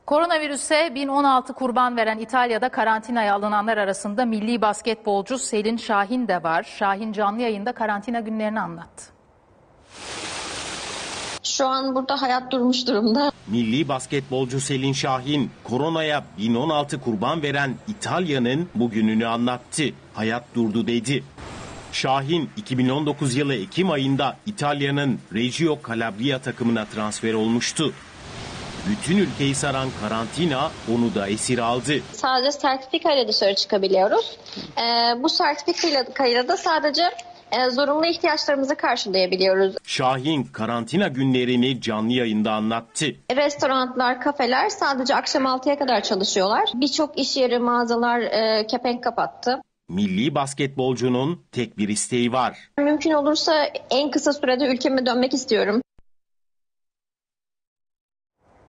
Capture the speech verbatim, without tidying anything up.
Koronavirüse bin on altı kurban veren İtalya'da karantinaya alınanlar arasında milli basketbolcu Selin Şahin de var. Şahin canlı yayında karantina günlerini anlattı. Şu an burada hayat durmuş durumda. Milli basketbolcu Selin Şahin, koronaya bin on altı kurban veren İtalya'nın bugününü anlattı. Hayat durdu dedi. Şahin, iki bin on dokuz yılı Ekim ayında İtalya'nın Reggio Calabria takımına transfer olmuştu. Bütün ülkeyi saran karantina onu da esir aldı. Sadece sertifikayla dışarı çıkabiliyoruz. Ee, bu sertifikayla da sadece e, zorunlu ihtiyaçlarımızı karşılayabiliyoruz. Şahin karantina günlerini canlı yayında anlattı. Restoranlar, kafeler sadece akşam altıya kadar çalışıyorlar. Birçok iş yeri, mağazalar e, kepenk kapattı. Milli basketbolcunun tek bir isteği var. Mümkün olursa en kısa sürede ülkeme dönmek istiyorum.